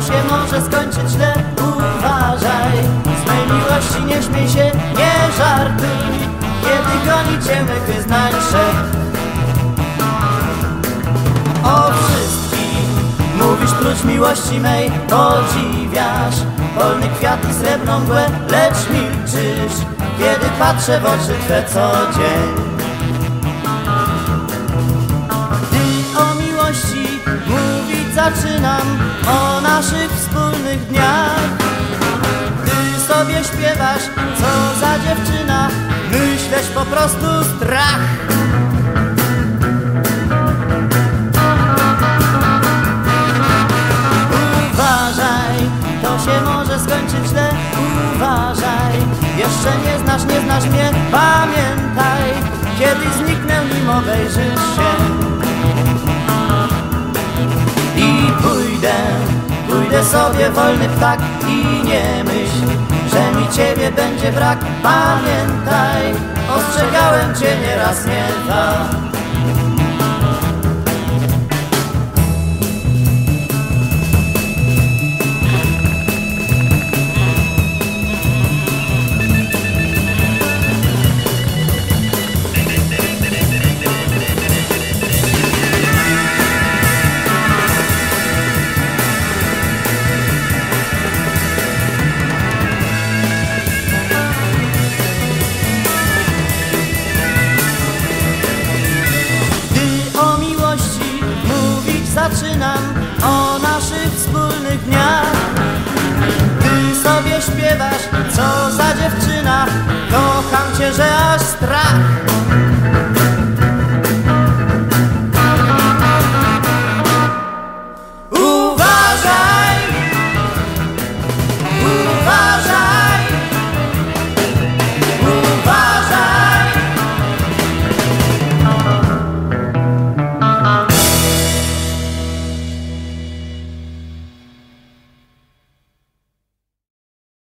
się może skończyć źle. Uważaj, z mej miłości nie śmiej się, nie żartuj, kiedy goni cię mych wyznań szep. O wszystkim mówisz, prócz miłości mej podziwiasz polny kwiat i srebrną mgłę, lecz milczysz, kiedy patrzę w oczy Twe co dzień. Gdy o miłości mówić zaczynam, o naszych wspólnych dniach, gdy sobie śpiewasz, co za dziewczyna, myśleć po prostu strach. To się może skończyć źle, uważaj. Jeszcze nie znasz mnie, pamiętaj, kiedyś zniknę, nim obejrzysz się. I pójdę sobie wolny ptak i nie myśl, że mi ciebie będzie brak. Pamiętaj, ostrzegałem cię nie raz, nie dwa. Zaczynam o naszych wspólnych dniach, gdy sobie śpiewasz, co za dziewczyna, kocham cię, że aż strach.